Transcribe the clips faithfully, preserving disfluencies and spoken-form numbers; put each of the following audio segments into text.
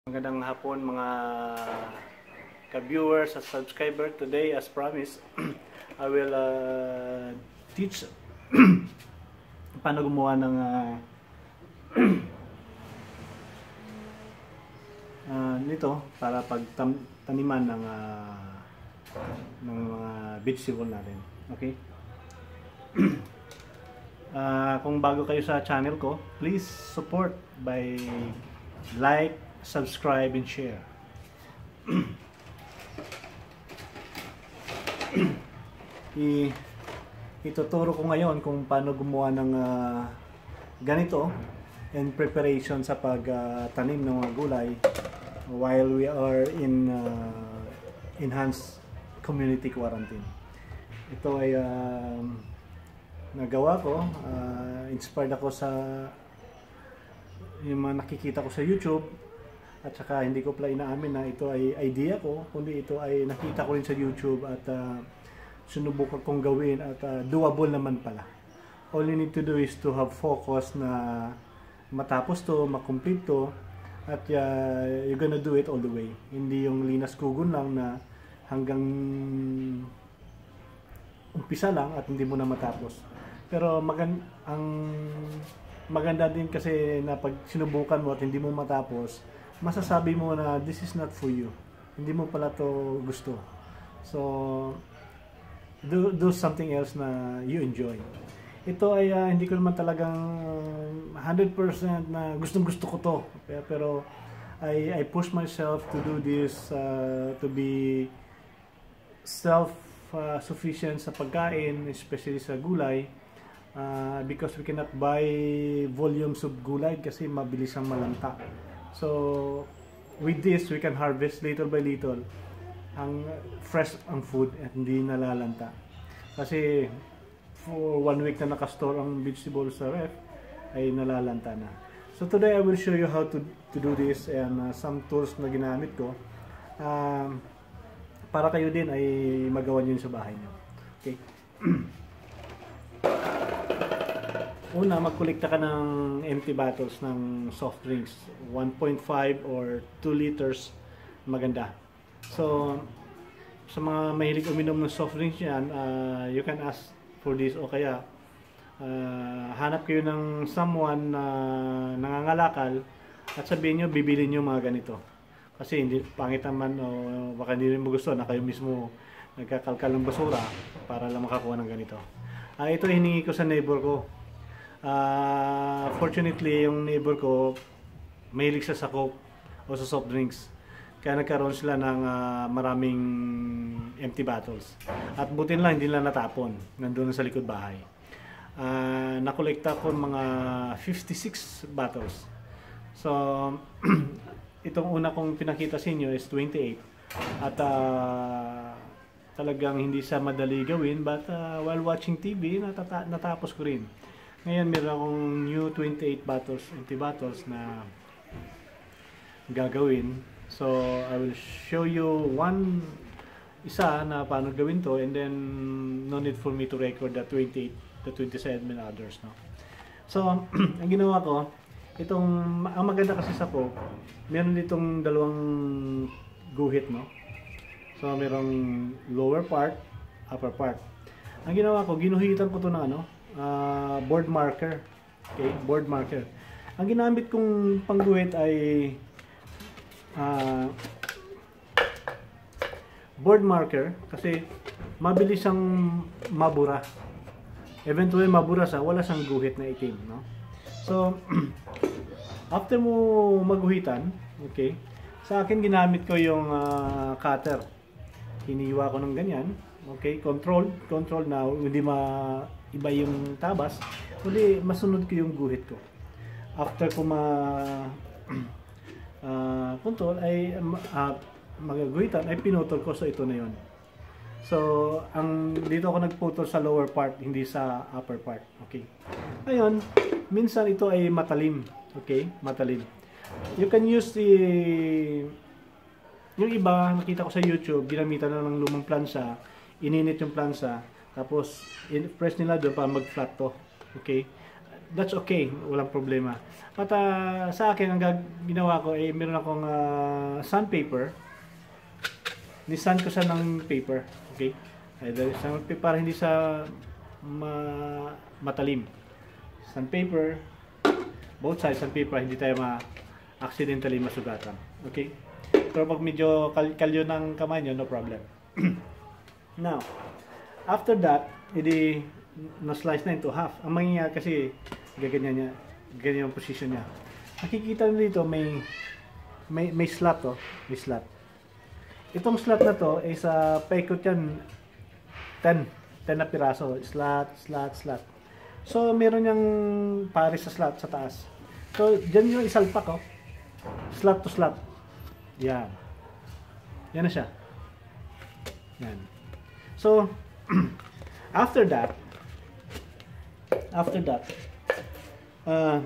Magandang hapon mga ka-viewers at subscriber. Today, as promised, I will uh, teach paano gumawa ng uh, uh, nito para pagtaniman ng uh, ng mga vegetable natin. Okay? uh, kung bago kayo sa channel ko, please support by like, subscribe and share. I ituturo ko ngayon kung paano gumawa ng uh, ganito in preparation sa pagtanim uh, ng mga gulay while we are in uh, enhanced community quarantine. Ito ay uh, nagawa ko, uh, inspired ako sa yung mga nakikita ko sa YouTube. At saka hindi ko pala inaamin na ito ay idea ko, kundi ito ay nakita ko rin sa YouTube at uh, sinubukan kong gawin at uh, doable naman pala. All you need to do is to have focus na matapos to, makomplete to, at uh, you're gonna do it all the way. Hindi yung linas kugon lang na hanggang umpisa lang at hindi mo na matapos. Pero magan ang maganda din kasi na pag sinubukan mo at hindi mo matapos, masasabi mo na this is not for you. Hindi mo pala to gusto. So, do, do something else na you enjoy. Ito ay uh, hindi ko naman talagang one hundred percent na gustong gusto ko to. Pero, I, I push myself to do this, uh, to be self-sufficient uh, sa pagkain, especially sa gulay. Uh, because we cannot buy volumes of gulay kasi mabilis ang malanta. So, with this, we can harvest little by little ang fresh ang food at hindi nalalanta. Kasi, for one week na nakastore ang vegetables sa ref, ay nalalanta na. So, today I will show you how to, to do this and uh, some tools na ginamit ko uh, para kayo din ay magawa nyo sa bahay nyo. Okay? Una, magkolekta ka ng empty bottles ng soft drinks, one point five or two liters, maganda. So, sa mga mahilig uminom ng soft drinks yan, uh, you can ask for this o kaya uh, hanap kayo ng someone na uh, nangangalakal at sabihin nyo, bibili nyo mga ganito. Kasi hindi, pangit naman o baka hindi rin mo gusto na kayo mismo nagkakalkal ng basura para lang makakuha ng ganito. Uh, ito hiningi ko sa neighbor ko. Uh, fortunately, yung neighbor ko mahilig sa Coke o sa soft drinks. Kaya nagkaroon sila ng uh, maraming empty bottles. At butin lang, hindi lang natapon. Nandun sa likod bahay. Uh, nakolekta ko mga fifty-six bottles. So, itong una kong pinakita sa inyo is twenty-eight. At uh, talagang hindi siya madali gawin. But uh, while watching T V, natata natapos ko rin. Ngayon, meron akong new twenty-eight bottles, empty bottles na gagawin. So, I will show you one isa na paano gawin to and then no need for me to record the twenty-eight, the twenty-seven and others. No? So, ang ginawa ko, itong, ang maganda kasi sa Coke, meron ditong dalawang guhit, no? So, merong lower part, upper part. Ang ginawa ko, ginuhitan ko to ng ano, Uh, board marker. Okay, board marker. Ang ginamit kong pangguhit ay uh, board marker kasi mabilis siyang mabura. Eventually mabura sa wala siyang guhit na itim, no? So after mo maguhitan, okay? Sa akin ginamit ko yung uh, cutter. Hiniwa ko ng ganyan. Okay, control, control now, hindi ma iba yung tabas, kundi masunod ko yung guhit ko. After ko ma uh, control ay uh, magaguhitan ay pinutol ko sa ito na yon. So, ang dito ako nagputol sa lower part, hindi sa upper part. Okay. Ngayon, minsan ito ay matalim. Okay, matalim. You can use the yung iba nakita ko sa YouTube, ginamitan na ng lumang plansa, ininit yung plansa. Tapos, press nila doon para mag-flat to. Okay? that's okay, walang problema. At uh, sa akin, ang ginawa ko, eh, meron akong uh, sandpaper. Nisan ko sa ng paper, okay? Ay, para hindi sa ma matalim. Sandpaper, both sides sandpaper, hindi tayo ma-accidentally masugatan, okay? Pero pag medyo kal kalyo ng kamay nyo, no problem. Now, after that, edi na-slice na into half. Ang mangyayari kasi, gaganyan niya, ganyan yung position niya. Nakikita nyo dito, may, may, may slot to, may slot. Itong slot na to, ay sa paikot yan, ten, ten na piraso, slot, slot, slot. So, meron yung pares sa slot sa taas. So, dyan yung isalpak, oh. Slot to slot. Yan. Yan na siya. Yan. So, after that, after that, uh,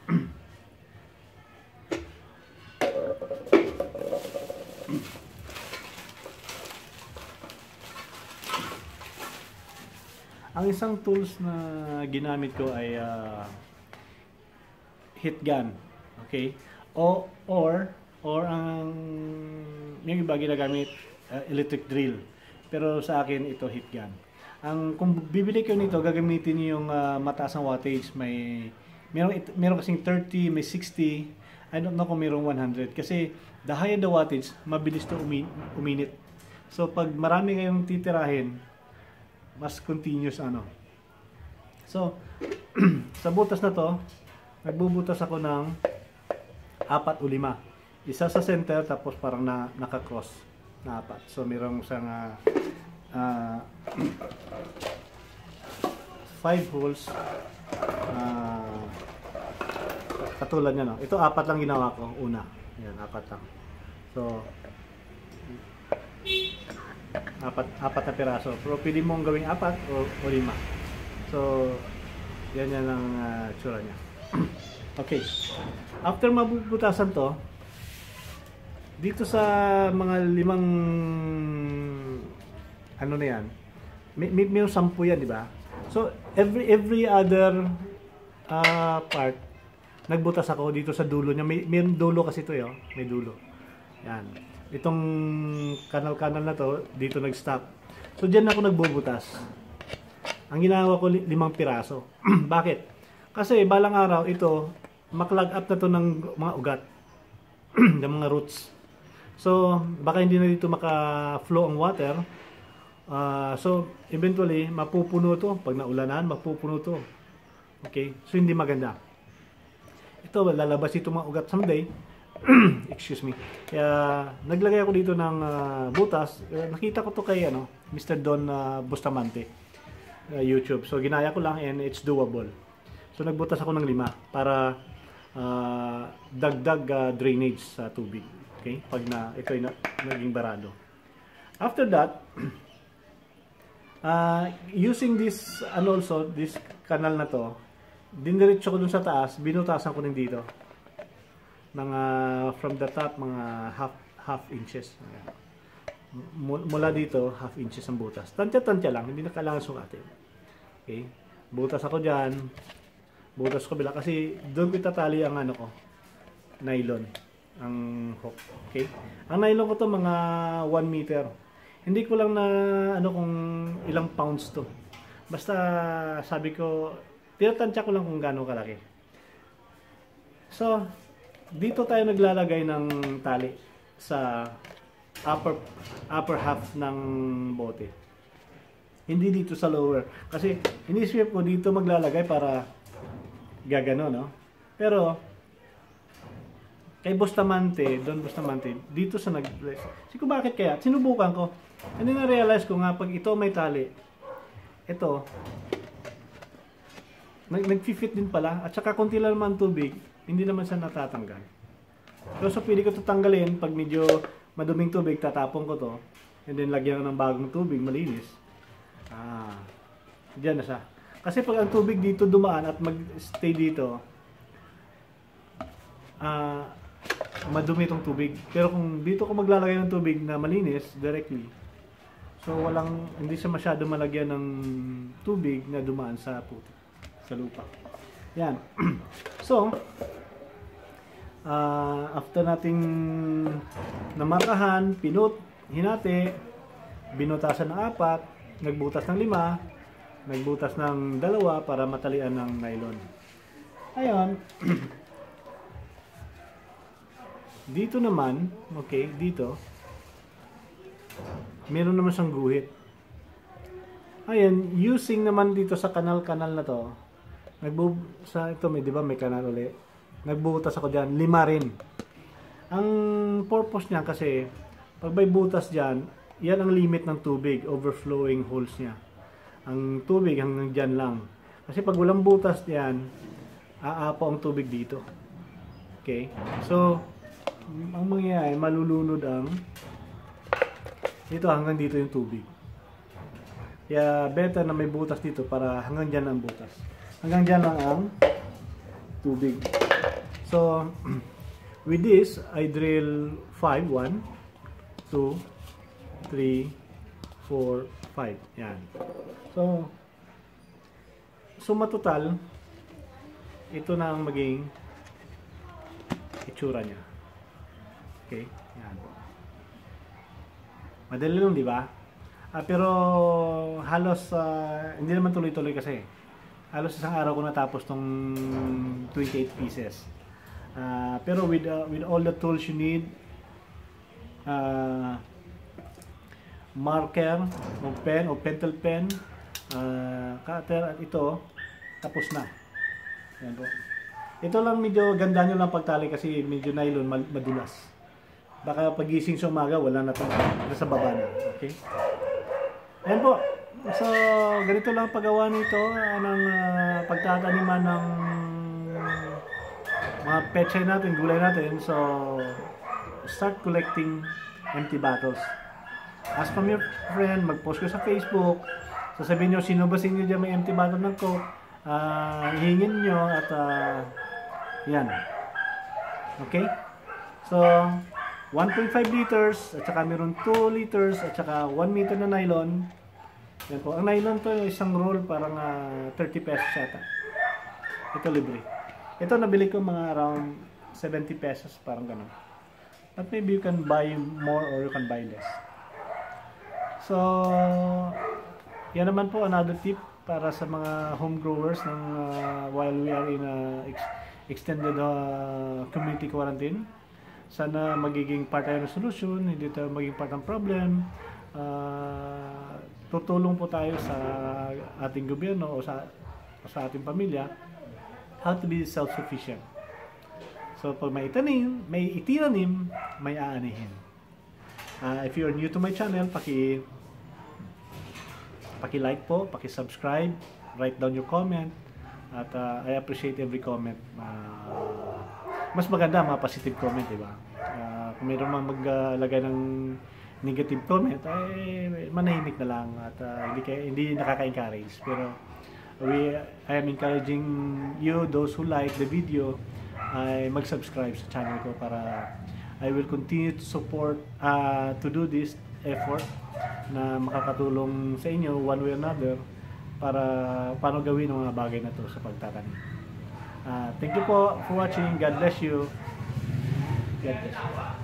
ang isang tools na ginamit ko ay uh, heat gun. Okay? O, or, or ang yung iba ginagamit uh, electric drill. Pero sa akin ito heat gun. Ang kung bibili ko nito, gagamitin niyo yung uh, mataas ang wattage. May meron meron kasing thirty, may sixty. I don't know kung merong one hundred kasi the higher the wattage, mabilis to umi uminit. So pag marami kayong titirahin, mas continuous ano. So sa butas na to, nagbubutas ako ng apat o lima. Isa sa center tapos parang na naka-cross na apat. So mayroong isang uh, uh, five holes uh, katulad niya, no. Ito apat lang ginawa ko una. Yan, apat lang. So apat apat na piraso. Pero pili mong gawing apat o, o lima. So yan yan ang uh, tsura niya. Okay. After mabubutasan to, dito sa mga limang ano na yan, may, may, may sampu yan, di ba? So every every other uh, part, nagbutas ako dito sa dulo niya. May, may dulo kasi ito, yo. May dulo. Yan. Itong kanal-kanal na to, dito nag-stop. So diyan ako nagbubutas. Ang ginawa ko limang piraso. Bakit? Kasi balang araw ito, maklag up na to ng mga ugat. Ng mga roots. So, baka hindi na dito maka-flow ang water. Uh, so, eventually, mapupuno to. Pag naulanan, mapupuno to. Okay? So, hindi maganda. Ito, lalabas ito mga ugat someday. Excuse me. Kaya, naglagay ako dito ng uh, butas. Uh, nakita ko to kay ano, Mister Don uh, Bustamante. Uh, YouTube. So, ginaya ko lang and it's doable. So, nagbutas ako ng lima para uh, dagdag uh, drainage sa tubig. Okay? Pag na ito ay na, naging barado. After that, uh, using this and also this kanal na to, diniretso ko dun sa taas, binutasan ko din dito. Mga from the top, mga half half inches. Mula dito, half inches ang butas. Tantya-tantya lang, hindi na kailangan sukatin. Okay? Butas ako diyan. Butas ko bila kasi doon ko itatali ang ano ko, nylon. Ang hook. Okay? Ang nylon ko to mga one meter. Hindi ko lang na ano kung ilang pounds to. Basta sabi ko, tinatansya ko lang kung gaano kalaki. So, dito tayo naglalagay ng tali sa upper upper half ng bote. Hindi dito sa lower. Kasi inisip ko dito maglalagay para gagano, no? Pero kay Bustamante, Don Bustamante, dito sa nag Siko bakit kaya? Sinubukan ko. Hindi na realize ko nga pag ito may tali. Ito nag nag-fit din pala at saka konti lang naman tubig, hindi naman siya natatanggal. Pero so pili ko ito tanggalin pag medyo maduming tubig, tatapon ko to and then lagyan ko ng bagong tubig, malinis. Ah, diyan na siya. Kasi pag ang tubig dito dumaan at mag-stay dito, ah, madumi itong tubig. Pero kung dito ko maglalagay ng tubig na malinis directly, so walang, hindi siya masyado malagyan ng tubig na dumaan sa puti, sa lupa. Yan. So, uh, after nating namarkahan, pinut, hinati, binutasan ng apat, nagbutas ng lima, nagbutas ng dalawa para matalian ng nylon. Ayun. Dito naman, okay, dito, meron naman siyang guhit. Ayun, using naman dito sa kanal-kanal na to, nagbu sa ito may, di ba, may kanal ulit. Nagbutas ako diyan, lima rin. Ang purpose niya kasi, pag may butas diyan, yan ang limit ng tubig, overflowing holes niya. Ang tubig hanggang diyan lang. Kasi pag walang butas diyan, aapo ang tubig dito. Okay? So, ang mangyayari, malulunod ang dito hanggang dito yung tubig. Kaya better na may butas dito para hanggang diyan ang butas. Hanggang diyan lang ang tubig. So, with this, I drill five, one, two, three, four, five. Yan. So, suma total, ito na ang maging itsura niya. Okay? Yan. Madali lang, di ba? Ah, pero halos, uh, hindi naman tuloy-tuloy kasi. Halos isang araw ko natapos tong twenty-eight pieces. Uh, pero with, uh, with all the tools you need, uh, marker, o pen, o pentel pen, uh, cutter, at ito, tapos na. Yan po. Ito lang medyo ganda nyo lang pagtali kasi medyo nylon, madulas. Baka pagising sa umaga, wala na ito. Nasa baba na. Okay? Ayan po. So, ganito lang paggawa nito uh, ng uh, pagtataniman ng mga pechay natin, gulay natin. So, start collecting empty bottles. Ask from your friend, mag-post ko sa Facebook. Sasabihin nyo, sino ba sa inyo dyan may empty bottle ng Coke? Uh, hihingin nyo at uh, yan. Okay? So, one point five liters, at saka meron two liters, at saka one meter na nylon. Yan po. Ang nylon to, isang roll, parang uh, thirty pesos yata. Ito libre. Ito nabili ko mga around seventy pesos, parang ganun. But maybe you can buy more or you can buy less. So, yan naman po another tip para sa mga home growers ng, uh, while we are in a ex extended uh, community quarantine. Sana magiging part tayo ng solution, hindi tayo maging part ng problem. Uh, tutulong po tayo sa ating gobyerno o sa, sa ating pamilya how to be self-sufficient. So pag may itanim, may itinanim, may aanihin. Uh, if you're new to my channel, paki paki-like po, paki-subscribe, write down your comment, at uh, I appreciate every comment. Uh, mas maganda mga positive comment, di ba? Uh, kung mayroon man maglagay ng negative comment, ay manahimik na lang at uh, hindi, kaya, hindi nakaka-encourage. Pero we, I am encouraging you, those who like the video, ay mag-subscribe sa channel ko para I will continue to support, uh, to do this effort na makakatulong sa inyo one way or another para paano gawin ang mga bagay na to sa pagtatanim. Uh, thank you po for watching. God bless you. God bless you.